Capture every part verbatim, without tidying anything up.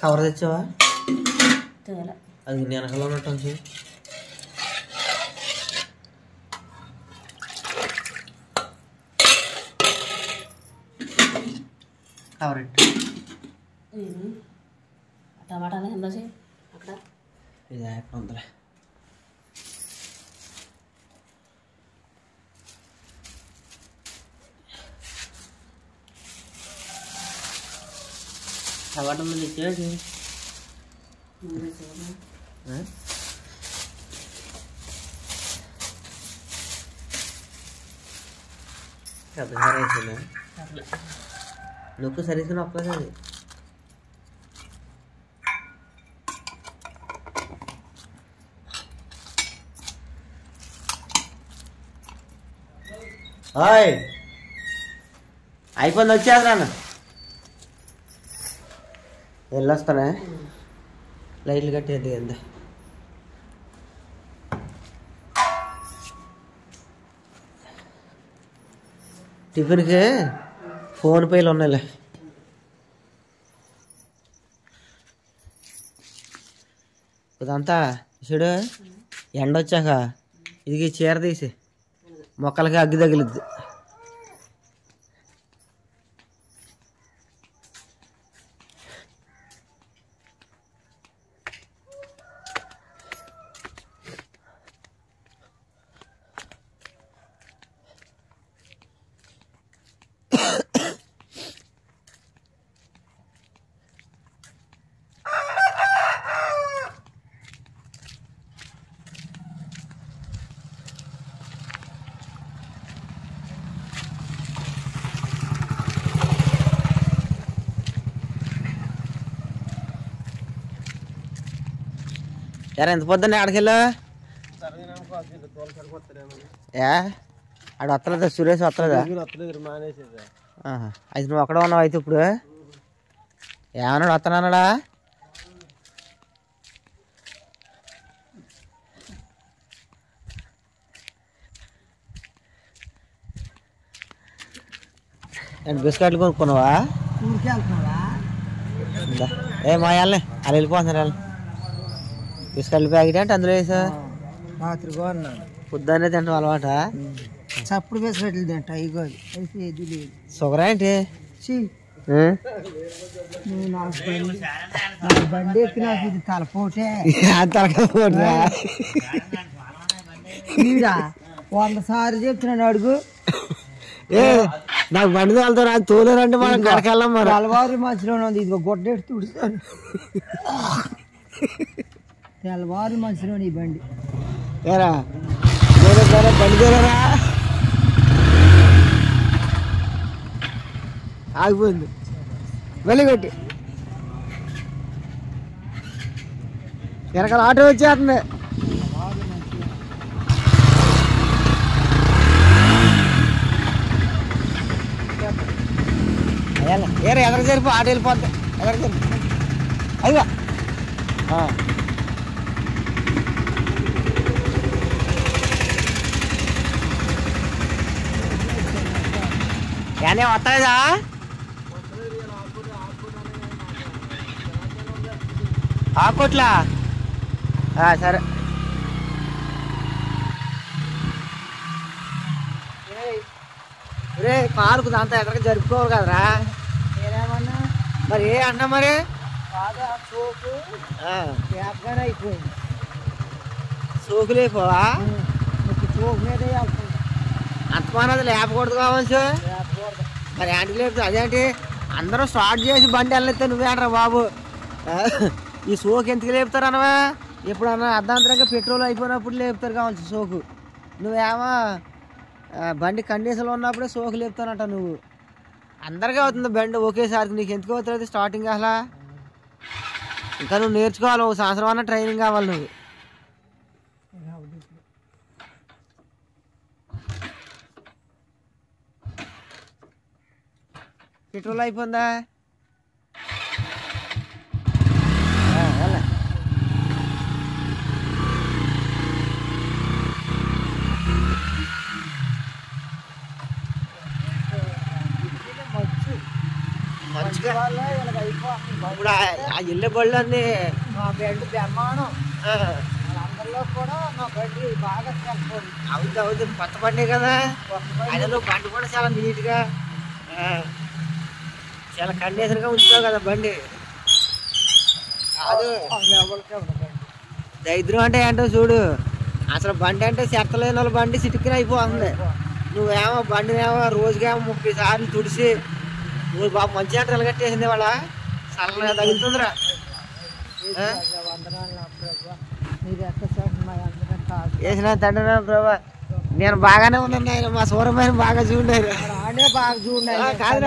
Cover తెచ్చావా? అది వెనకలో ఉన్నట్టు కవర్ టమాటాలు ఎంత అక్కడ ఇది ఎక్కడ ఉందిలే. టమాటా ముందు ఇచ్చేది పెద్ద సార్ వేసిందా? నొక్కు సరిగ్గా నొక్కలేదు అది. హాయ్ అయిపోయింది, వచ్చేది నాన్న. వెళ్ళొస్తానే, లైట్లు కట్టేది ఎంత టిఫిన్కి ఫోన్ పేలు ఉన్నాయిలే. ఇదంతా చూడు, ఎండ వచ్చాక ఇది చీర తీసి మొక్కలకి అగ్గి తగిలిద్ది. యారా ఎంత పొద్దున్న ఆడకెళ్ళా? ఏ ఆడ వస్తలేదా? సురేష్ వస్తలేదా? అయితే నువ్వు అక్కడ ఉన్నావు అయితే ఇప్పుడు ఏమన్నాడు? వస్తానన్నాడా? బిస్కెట్లు కొనుక్కున్నావా? ఏ మా వాళ్ళని అలా వెళ్ళిపోతున్నారు వాళ్ళు. బిస్కెట్ల ప్యాకెట్ అంటే అందులో వేసా పొద్దున్నే తింటాం అలవాట. చప్పుడు బిస్కెట్లు తింటా. ఇగో షుగర్ ఏంటి? బండి ఎక్కి నాకు ఇది తలపోటే తలకాయ పోటా వంద సార్లు చెప్తున్నాడు అడుగు. ఏ నాకు బండి తోలుతారు, అది తోలేరంటే మనం కడకెళ్ళాం. మరి తెల్లవారు మధ్యలో ఉంది, ఇదిగో గొడ్డెట్టు తుడుస్తాను. తెల్లవారు మధ్యలో ఈ బండి ఏరా బండి తోలరా ఆగిపోయింది. వెళ్ళి కొట్టి వెనకాల ఆటో వచ్చేస్తుంది. ఏరా ఎదరికి జరిపి ఆటో వెళ్ళిపోద్ది. ఎదరికి జరిపి అయ్యా ఏనే వస్తాయిదా? ఆకోట్లా సరే. రే పార్కు దాంతో ఎక్కడికి జరుపుకోవాలి కదరా. నేనేమన్నా మరి ఏ అన్నా మరి సోకు అయిపోయింది. సోకు లేపోవా? సోకు మీద అంతమానది లేపకూడదు కావచ్చు. మరి ఏంటి లేపుతా? అదేంటి అందరూ స్టార్ట్ చేసి బండి వెళ్ళితే నువ్వేంట్రా బాబు? ఈ సోకు ఎందుకు లేపుతారు అన్నవా? ఎప్పుడన్నా అర్ధాంతరంగా పెట్రోల్ అయిపోయినప్పుడు లేపుతారు కావచ్చు సోకు. నువ్వేమో బండి కండిషన్లో ఉన్నప్పుడే సోకు లేపుతానంట నువ్వు. అందరికీ అవుతుంది బండి ఒకేసారి, నీకు ఎందుకు అవుతుంది స్టార్టింగ్ అసలు? ఇంకా నువ్వు నేర్చుకోవాలి, ఒక సంవత్సరం అన్న ట్రైనింగ్ కావాలి నువ్వు. పెట్రోల్ అయిపోయిందా? మంచిగా ఇప్పుడు ఆ ఇల్లే బళ్ళు అన్నీ మా బండి బ్రహ్మాండం. అందరిలో కూడా మా బండి బాగా సెల్ఫోన్. అవుతుంది అవుతుంది కొత్త బండి కదా. అదే నువ్వు బండి కూడా చాలా నీట్గా చాలా కండిషన్గా ఉంచుతావు కదా బండి. కాదు దరిద్రం అంటే ఏంటో చూడు. అసలు బండి అంటే చెత్తలేని వాళ్ళ బండి చిటికిన అయిపోతుంది. నువ్వేమో బండినేమో రోజుకేమో ముప్పై సార్లు తుడిసి నువ్వు బాబు మంచి అంటే నిలగట్టేసింది వాళ్ళ చల్లగా తగులుతుందిరా. వేసిన తండ్రి ప్రభా నేను బాగానే ఉన్నాను ఆయన. మా సూరమైన బాగా చూడారు. ఆడే బాగా చూడాలి. కాదు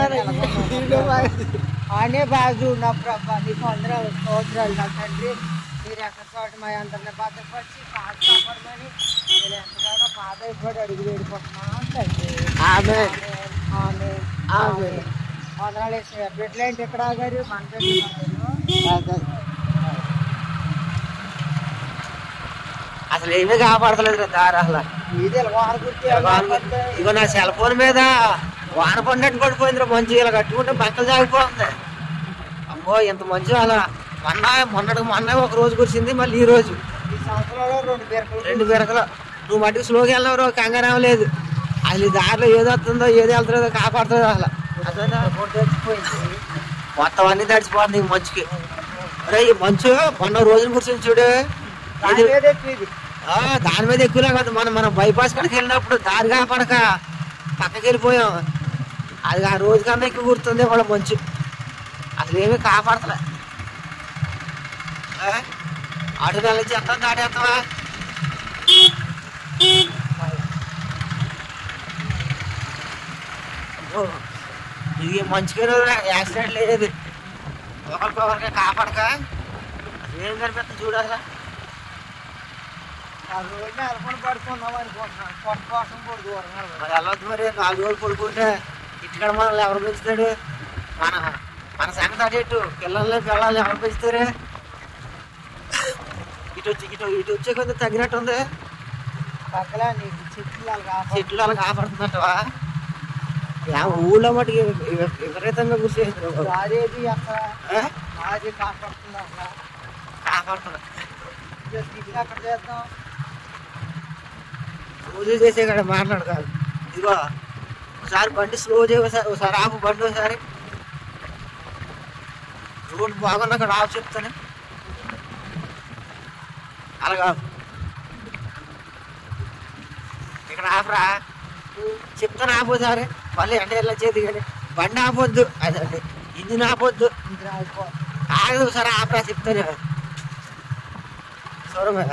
ఆడే బాగా చూడినప్పుడు అబ్బా నీకు అందరూ సంవత్సరాలు నా తండ్రి. మీరు ఎక్కడ చోట మా అందరిని భద్రపరిచి పాత కాపాడమని నేను ఎంతగానో పాత అయిపోయి అడుగు వేడుకుంటున్నాను తండ్రి. ఆమె ఆమె ఆమె వందనాలు వేసిన బిడ్డలేంటి ఇక్కడ ఆగారు మన అసలు ఏమీ కాపాడతలేదు దారి. అసలు ఇది వాన గుర్తి ఇగో నా సెల్ ఫోన్ మీద వాన పడినట్టు పడిపోయింది మంచి. ఇలా కట్టుకుంటే బట్టలు జాగిపోతుంది. అమ్మో ఇంత మంచి అలా మొన్న మొన్నటికి మొన్న ఒక రోజు కురిసింది. మళ్ళీ ఈ రోజు ఈ సంవత్సరంలో రెండు బీరకలు రెండు బీరకలు. నువ్వు మట్టుకు స్లోకి వెళ్ళినవరు కంగారం లేదు. అసలు ఈ దారిలో ఏది వస్తుందో ఏది వెళ్తుందో కాపాడుతుందో అసలు తెచ్చిపోయింది. మొత్తం అన్ని తడిచిపోతుంది ఈ మంచుకి. అరే ఈ మంచు మొన్న రోజున కురిసింది చూడు. దాని మీద ఎక్కువలే కాదు. మనం మనం బైపాస్ కనుక వెళ్ళినప్పుడు దారి కాపాడక పక్కకి వెళ్ళిపోయాం. అది ఆ రోజు కన్నా ఎక్కువ గుర్తుంది వాళ్ళ మంచు. అసలు ఏమీ కాపాడతలే. ఆటో నెల నుంచి ఎంత దాటేస్తావా? ఇది మంచిగా యాక్సిడెంట్ లేదు. ఒకరికొకరికి కాపాడక ఏం కనిపిస్తుంది చూడు. అసలు అరపడి పడుకున్నాం అనుకుంటున్నాను. పొట్ట కోసం పొడుగు మరి వెళ్ళొద్దు. మరి నాలుగు రోజులు పడుకుంటే ఇంటికాడ మనల్ని ఎవరు పెంచుతాడు? మన మన సంగతి అటేటు పిల్లల్ని పిల్లల్ని ఎవరు పెంచుతారు? ఇటు వచ్చి ఇటు ఇటు వచ్చే కొంచెం తగ్గినట్టు ఉంది. పక్కన నీకు చెట్లు చెట్లు అలా కాపాడుతున్నట్టువా? ఊళ్ళో మటుకు విపరీతంగా కూర్చోేది. అదేది అక్కడ అది కాపాడుతుంది. అక్కడ కాపాడుతున్నా ఇది అక్కడ చేద్దాం. రోజు చేసే కాడ మాట్లాడు కాదు. ఇదిగో ఒకసారి బండి స్లో చేయ, ఒకసారి ఆపు బండి. ఒకసారి రోడ్డు బాగున్నా అక్కడ ఆపు చెప్తాను. అలాగా ఇక్కడ ఆపరా చెప్తాను. ఆపోసారి మళ్ళీ అంటే ఎలా చేతి కానీ బండి ఆపొద్దు. అదండి ఇంజిన్ ఆపొద్దు. ఆగదు. ఒకసారి ఆపరా చెప్తాను. చూడమే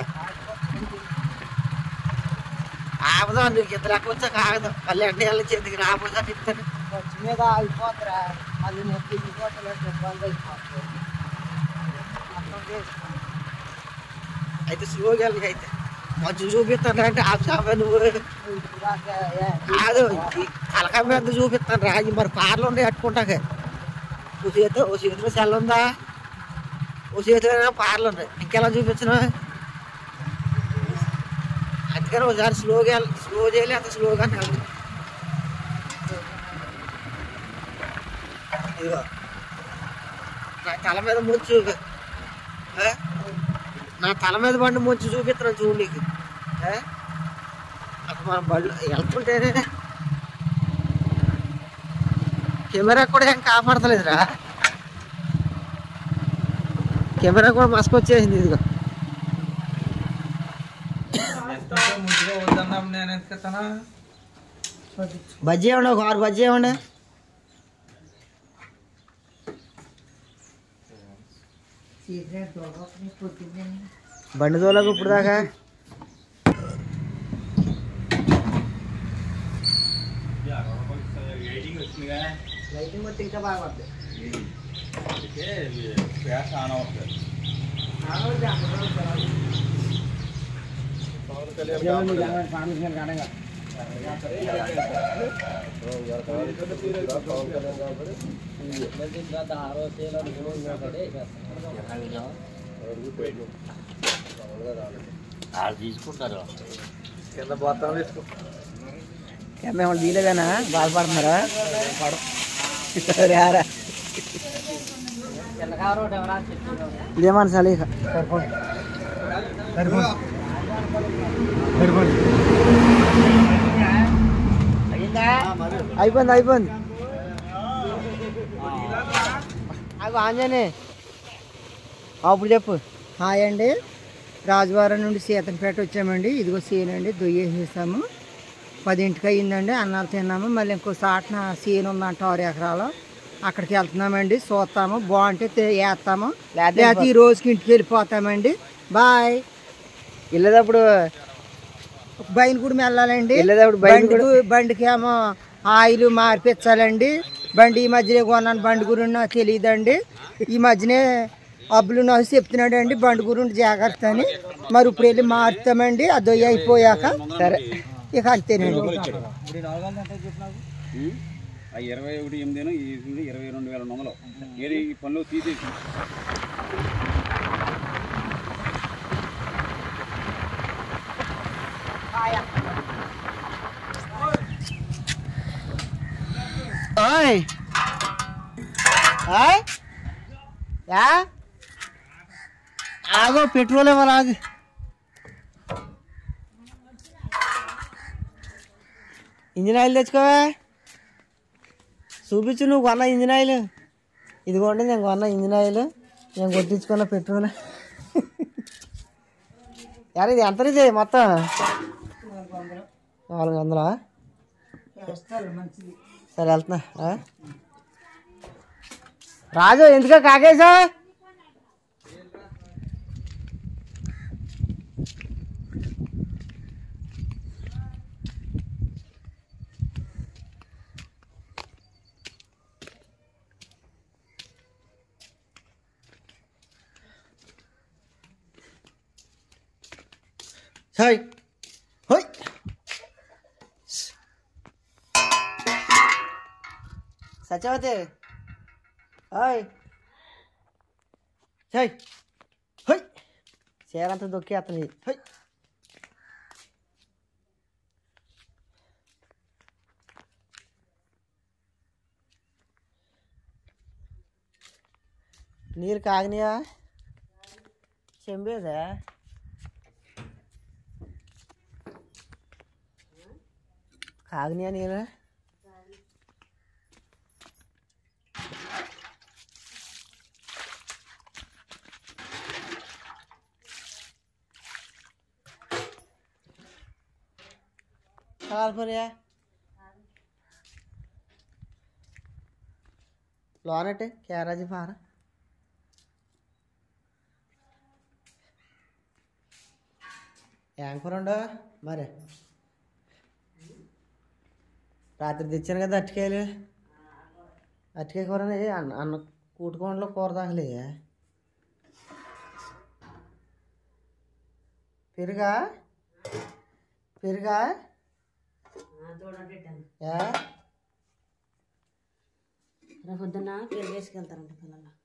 ఆపదా నీకు ఇద్దరు అక్క వచ్చాక ఆగదు. మళ్ళీ అంటే ఎలా చేతికి ఆపోసారి చెప్తాను. ఖర్చు మీద ఆగిపోతారా? మళ్ళీ నేను తిరిగిపోతలేదు. ఇబ్బంది అయిపోతుంది. అర్థం చేసుకో. అయితే స్లోగా వెళ్ళి అయితే మంచి చూపిస్తాను అంటే ఆ షాప్ నువ్వు కాదు. అలకా మీద చూపిస్తాను రా. మరి కార్లు ఉన్నాయి కట్టుకుంటాక. ఓ చేతిలో ఓ చేతిలో సెల్ ఉందా? ఓ చేతిలో కార్లు ఉన్నాయి. ఇంకెలా చూపించిన? అందుకని ఒకసారి స్లోగా వెళ్ళి స్లో చేయాలి. అంత స్లోగానే వెళ్ళి ఇదిగో నా తల మీద ముంచు. నా తల మీద బండి ముంచి చూపిస్తున్నాను చూడు నీకు. అక్కడ మన బళ్ళు వెళ్తుంటేనే కెమెరా కూడా ఏం కాపాడతలేదురా. కెమెరా కూడా మసుకొచ్చేసింది. ఇదిగో బజ్జీ ఇవ్వండి. ఒక ఆరు బజ్జీ ఇవ్వండి. బండి తోలకు ఇప్పుడు దాకా లైటింగ్ మొత్తం ఇంకా బాగా పడుతుంది. తీసుకుంటారు కింద పోతాం తీసుకో. కింద ఏమన్నా తీయలేదనా? బాధపడుతున్నారా? ఇదేమని సలీహ అయిపోయింది అయిపోయింది అవి ఆంజనే అప్పుడు చెప్పు. హాయ్ అండి, రాజవారం నుండి సీతంపేట వచ్చామండి. ఇదిగో సీన్ అండి, దొయ్యేసేసాము. పదింటికి అయ్యిందండి, అన్నాలు తిన్నాము. మళ్ళీ ఇంకో సాటన సీన్ ఉందంట ఆరు ఎకరాలు, అక్కడికి వెళ్తున్నామండి. చూస్తాము, బాగుంటే వేస్తాము, లేకపోతే ఈ రోజుకి ఇంటికి వెళ్ళిపోతామండి. బాయ్. వెళ్ళేటప్పుడు బయలుగూడెం వెళ్ళాలండి. వెళ్ళేటప్పుడు బండికి బండికి ఏమో ఆయిల్ మార్పించాలండి. బండి ఈ మధ్యనే కొన్నాను, బండి గురించి నాకు తెలియదండి. ఈ మధ్యనే అబ్బులు నాకు చెప్తున్నాడు అండి బండి గురించి జాగ్రత్త అని. మరి ఇప్పుడు వెళ్ళి మారుతామండి, ఆ దొయ్య అయిపోయాక. సరే, ఇక అంతేనండి. ఇరవై ఒకటి ఎనిమిది ఇరవై రెండు వేల వందలు ఏది పనులు తీసేసి ఆగో పెట్రోల్ ఇవ్వాలి ఆగు. ఇంజిన్ ఆయిల్ తెచ్చుకోవా, చూపించు నువ్వు కొన్న ఇంజిన్ ఆయిల్. ఇదిగోండి నేను కొన్న ఇంజిన్ ఆయిల్, నేను కొట్టించుకున్న పెట్రోల్. యారు ఇది ఎంత ఇది మొత్తం? నాలుగు వందలా? సరే వెళ్తున్నా. రాజు ఎందుకో కాకేశా? Hey, hey. Satyavathi, hi. Hi hi చీరంతా దొక్కేస్తుంది. హై నీళ్ళు కాగినాయా? చెంబేదా? కాగినాయా నీళ్ళు? కాలిపోయా లోనట్టే క్యారేజీ పార. యాంకరండో మరి రాత్రి తెచ్చాను కదా అరటికాయలు. అరటికాయ కూర అన్న అన్న కూటుకోండలో కూర తాగలే. పెరుగా పెరుగా పొద్దున్న పెరుగు వేసుకెళ్తారంట పిల్లలు.